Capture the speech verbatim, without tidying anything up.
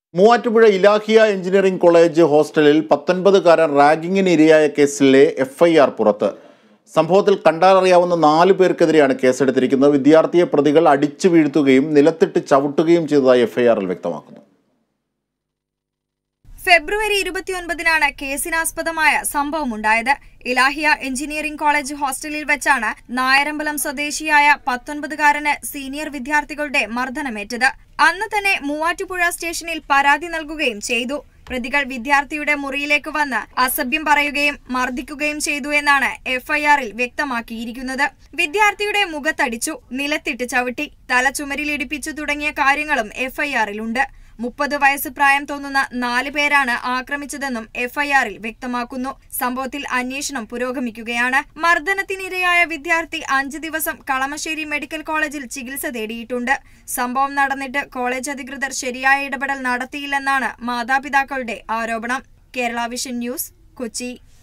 Muvattupuzha Ilahia engineering college ഹോസ്റ്റലിൽ പത്തൊൻപതുകാരൻ റാഗിങ്ങിന് ഇരയായ കേസിലെ എഫ് ഐ ആർ പുറത്ത്. സംഭവത്തിൽ കണ്ടാലറിയാവുന്ന നാലു പേർക്കെതിരെയാണ് കേസെടുത്തിരിക്കുന്നത്. വിദ്യാർത്ഥിയെ പ്രതികൾ അടിച്ചു വീഴ്ത്തുകയും നിലത്തിട്ട് ചവിട്ടുകയും ചെയ്തതായി എഫ് ഐ ആറിൽ വ്യക്തമാക്കുന്നു. ഫെബ്രുവരി ഇരുപത്തിയൊൻപതിനാണ് കേസിനാസ്പദമായ സംഭവമുണ്ടായത്. ഇലാഹിയ എഞ്ചിനീയറിംഗ് കോളേജ് ഹോസ്റ്റലിൽ വെച്ചാണ് നായരമ്പലം സ്വദേശിയായ പത്തൊൻപതുകാരന് സീനിയർ വിദ്യാർത്ഥികളുടെ മർദ്ദനമേറ്റത്. അന്ന് തന്നെ മൂവാറ്റുപുഴ സ്റ്റേഷനിൽ പരാതി നൽകുകയും ചെയ്തു. പ്രതികൾ വിദ്യാർത്ഥിയുടെ മുറിയിലേക്ക് വന്ന് അസഭ്യം പറയുകയും മർദ്ദിക്കുകയും ചെയ്തു എന്നാണ് എഫ് ഐ ആറിൽ വ്യക്തമാക്കിയിരിക്കുന്നത്. വിദ്യാർത്ഥിയുടെ മുഖത്തടിച്ചു, നിലത്തിട്ട് ചവിട്ടി, തല ചുമരിലിടിപ്പിച്ചു തുടങ്ങിയ കാര്യങ്ങളും എഫ് ഐ ആറിലുണ്ട്. മുപ്പത് വയസ്സ് പ്രായം തോന്നുന്ന നാല് പേരാണ് ആക്രമിച്ചതെന്നും എഫ് ഐ ആറിൽ വ്യക്തമാക്കുന്നു. സംഭവത്തിൽ അന്വേഷണം പുരോഗമിക്കുകയാണ്. മർദ്ദനത്തിനിരയായ വിദ്യാർത്ഥി അഞ്ച് ദിവസം കളമശ്ശേരി മെഡിക്കൽ കോളേജിൽ ചികിത്സ തേടിയിട്ടുണ്ട്. സംഭവം നടന്നിട്ട് കോളേജ് അധികൃതർ ശരിയായ ഇടപെടൽ നടത്തിയില്ലെന്നാണ് മാതാപിതാക്കളുടെ ആരോപണം. Kerala vision news, Kochi.